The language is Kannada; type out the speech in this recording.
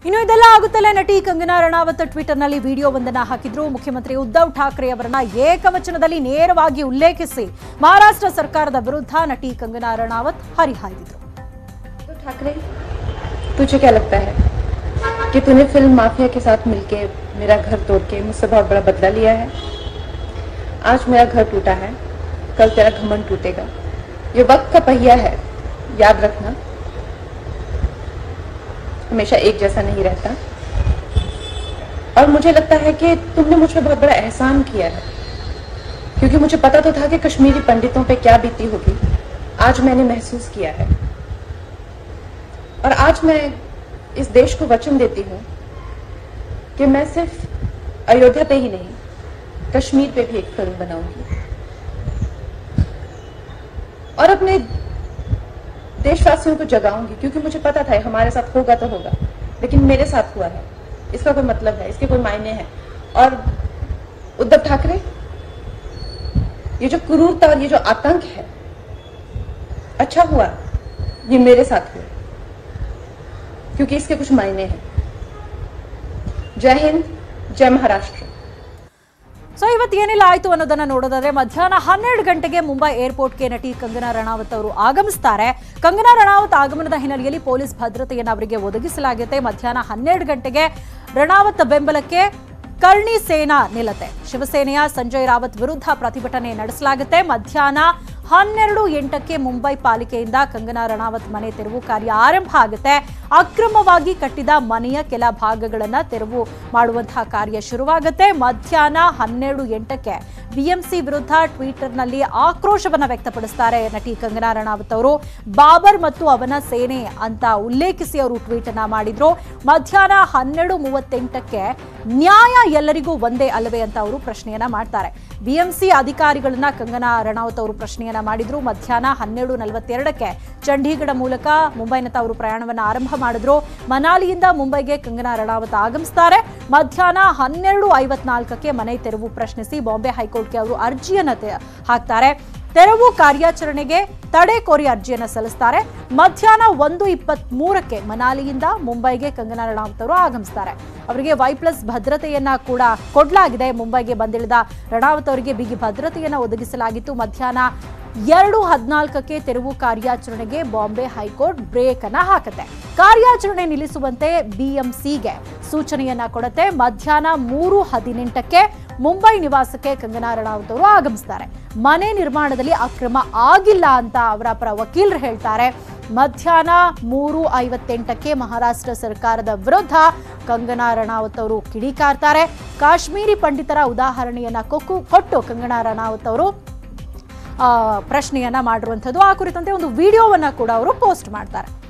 ಇನ್ನು ಇದೆಲ್ಲ ಆಗುತ್ತಲೇ ನಟಿ ಕಂಗನಾ ರಣಾವತ್ ಟ್ವಿಟರ್ನಲ್ಲಿ ವಿಡಿಯೋವೊಂದನ್ನು ಹಾಕಿದ್ರು. ಮುಖ್ಯಮಂತ್ರಿ ಉद्धವ್ ಠಾಕ್ರೆ ಅವರನ್ನ ಏಕವಚನದಲ್ಲಿ ನೇರವಾಗಿ ಉಲ್ಲೇಖಿಸಿ ಮಹಾರಾಷ್ಟ್ರ ಸರ್ಕಾರದ ವಿರುದ್ಧ ನಟಿ ಕಂಗನಾ ರಣಾವತ್ ಹರಿಹಾಯ್ದಿದ್ರು. ठाकरे, तुझे क्या लगता है कि तूने फिल्म माफिया के साथ मिलके मेरा घर तोड़ के मुझसे बहुत बड़ा बदला लिया है? आज मेरा घर टूटा है, कल तेरा घमंड टूटेगा. ये वक्त का पहिया है, याद रखना. हमेशा एक जैसा नहीं रहता. और मुझे लगता है कि तुमने मुझ पर बहुत बड़ा एहसान किया है, क्योंकि मुझे पता तो था कि कश्मीरी पंडितों पे क्या बीती होगी. आज मैंने महसूस किया है और आज मैं इस देश को वचन देती हूँ कि मैं सिर्फ अयोध्या पे ही नहीं, कश्मीर पे भी एक फिल्म बनाऊंगी और अपने देशवासियों को जगाऊंगी, क्योंकि मुझे पता था हमारे साथ होगा तो होगा, लेकिन मेरे साथ हुआ है, इसका कोई मतलब है, इसके कोई मायने हैं. और उद्धव ठाकरे, ये जो क्रूरता और ये जो आतंक है, अच्छा हुआ ये मेरे साथ हुआ, क्योंकि इसके कुछ मायने हैं. जय हिंद, जय महाराष्ट्र. ಸೊ ಇವತ್ತೇನೆಲ್ಲ ಆಯಿತು ಅನ್ನೋದನ್ನ ನೋಡೋದಾದ್ರೆ ಮಧ್ಯಾಹ್ನ 12 ಗಂಟೆಗೆ ಮುಂಬೈ ಏರ್ಪೋರ್ಟ್ಗೆ ನಟಿ ಕಂಗನಾ ರಣಾವತ್ ಅವರು ಆಗಮಿಸ್ತಾರೆ. ಕಂಗನಾ ರಣಾವತ್ ಆಗಮನದ ಹಿನ್ನೆಲೆಯಲ್ಲಿ ಪೊಲೀಸ್ ಭದ್ರತೆಯನ್ನು ಅವರಿಗೆ ಒದಗಿಸಲಾಗುತ್ತೆ. ಮಧ್ಯಾಹ್ನ 12 ಗಂಟೆಗೆ ರಣಾವತ್ ಬೆಂಬಲಕ್ಕೆ ಕರ್ಣಿ ಸೇನಾ ನಿಲ್ಲುತ್ತೆ. ಶಿವಸೇನೆಯ ಸಂಜಯ್ ರಾವತ್ ವಿರುದ್ಧ ಪ್ರತಿಭಟನೆ ನಡೆಸಲಾಗುತ್ತೆ. ಮಧ್ಯಾಹ್ನ 12:08ಕ್ಕೆ ಮುಂಬೈ ಪಾಲಿಕೆಯಿಂದ ಕಂಗನಾ ರಣಾವತ್ ಮನೆ ತೆರವು ಕಾರ್ಯ ಆರಂಭ ಆಗುತ್ತೆ. ಅಕ್ರಮವಾಗಿ ಕಟ್ಟಿದ ಮನೆಯ ಕೆಲ ಭಾಗಗಳನ್ನು ತೆರವು ಮಾಡುವಂತಹ ಕಾರ್ಯ ಶುರುವಾಗುತ್ತೆ. ಮಧ್ಯಾಹ್ನ 12:08ಕ್ಕೆ ಬಿಎಂಸಿ ವಿರುದ್ಧ ಟ್ವಿಟರ್ನಲ್ಲಿ ಆಕ್ರೋಶವನ್ನು ವ್ಯಕ್ತಪಡಿಸ್ತಾರೆ ನಟಿ ಕಂಗನಾ ರಣಾವತ್ ಅವರು. ಬಾಬರ್ ಮತ್ತು ಅವನ ಸೇನೆ ಅಂತ ಉಲ್ಲೇಖಿಸಿ ಅವರು ಟ್ವೀಟ್ ಅನ್ನ ಮಾಡಿದ್ರು. ಮಧ್ಯಾಹ್ನ 12:38ಕ್ಕೆ ನ್ಯಾಯ ಎಲ್ಲರಿಗೂ ಒಂದೇ ಅಲ್ಲವೇ ಅಂತ ಅವರು ಪ್ರಶ್ನೆಯನ್ನ ಮಾಡ್ತಾರೆ. ಬಿಎಂಸಿ ಅಧಿಕಾರಿಗಳನ್ನ ಕಂಗನಾ ರಣಾವತ್ ಅವರು ಪ್ರಶ್ನೆಯನ್ನ ಮಾಡಿದ್ರು. ಮಧ್ಯಾಹ್ನ 12:42ಕ್ಕೆ ಚಂಡೀಗಢ ಮೂಲಕ ಮುಂಬೈನತ್ತ ಅವರು ಪ್ರಯಾಣವನ್ನು ಆರಂಭ ಮಾಡಿದ್ರು. ಮನಾಲಿಯಿಂದ ಮುಂಬೈಗೆ ಕಂಗನಾ ರಣಾವತ್ ಆಗಮಿಸ್ತಾರೆ. ಮಧ್ಯಾಹ್ನ 12:54ಕ್ಕೆ ಮನೆ ತೆರವು ಪ್ರಶ್ನಿಸಿ ಬಾಂಬೆ ಹೈಕೋರ್ಟ್ಗೆ ಅವರು ಅರ್ಜಿಯನ್ನ ಹಾಕ್ತಾರೆ. ತೆರವು ಕಾರ್ಯಾಚರಣೆಗೆ ತಡೆ ಕೋರಿ ಅರ್ಜಿಯನ್ನು ಸಲ್ಲಿಸ್ತಾರೆ. ಮಧ್ಯಾಹ್ನ 1:23ಕ್ಕೆ ಮನಾಲಿಯಿಂದ ಮುಂಬೈಗೆ ಕಂಗನಾ ರಣಾವತ್ ಅವರು ಆಗಮಿಸ್ತಾರೆ. ಅವರಿಗೆ Y+ ಭದ್ರತೆಯನ್ನ ಕೂಡ ಕೊಡಲಾಗಿದೆ. ಮುಂಬೈಗೆ ಬಂದಿಳಿದ ರಣಾವತ್ ಅವರಿಗೆ ಬಿಗಿ ಭದ್ರತೆಯನ್ನ ಒದಗಿಸಲಾಗಿತ್ತು. ಮಧ್ಯಾಹ್ನ 2:14ಕ್ಕೆ ತೆರವು ಕಾರ್ಯಾಚರಣೆಗೆ ಬಾಂಬೆ ಹೈಕೋರ್ಟ್ ಬ್ರೇಕ್ ಅನ್ನ ಹಾಕುತ್ತೆ. ಕಾರ್ಯಾಚರಣೆ ನಿಲ್ಲಿಸುವಂತೆ ಬಿಎಂಸಿಗೆ ಸೂಚನೆಯನ್ನ ಕೊಡುತ್ತೆ. ಮಧ್ಯಾಹ್ನ 3:18ಕ್ಕೆ ಮುಂಬೈ ನಿವಾಸಕ್ಕೆ ಕಂಗನಾ ರಣಾವತ್ ಅವರು ಆಗಮಿಸ್ತಾರೆ. ಮನೆ ನಿರ್ಮಾಣದಲ್ಲಿ ಅಕ್ರಮ ಆಗಿಲ್ಲ ಅಂತ ಅವರ ಪರ ವಕೀಲರು ಹೇಳ್ತಾರೆ. ಮಧ್ಯಾಹ್ನ 3:58ಕ್ಕೆ ಮಹಾರಾಷ್ಟ್ರ ಸರ್ಕಾರದ ವಿರುದ್ಧ ಕಂಗನಾ ರಣಾವತ್ ಅವರು ಕಿಡಿಕಾರ್ತಾರೆ. ಕಾಶ್ಮೀರಿ ಪಂಡಿತರ ಉದಾಹರಣೆಯನ್ನ ಕೊಟ್ಟು ಕಂಗನಾ ರಣಾವತ್ ಅವರು ಪ್ರಶ್ನೆಯನ್ನ ಮಾಡಿರುವಂಥದ್ದು. ಆ ಕುರಿತಂತೆ ಒಂದು ವಿಡಿಯೋವನ್ನ ಕೂಡ ಅವರು ಪೋಸ್ಟ್ ಮಾಡ್ತಾರೆ.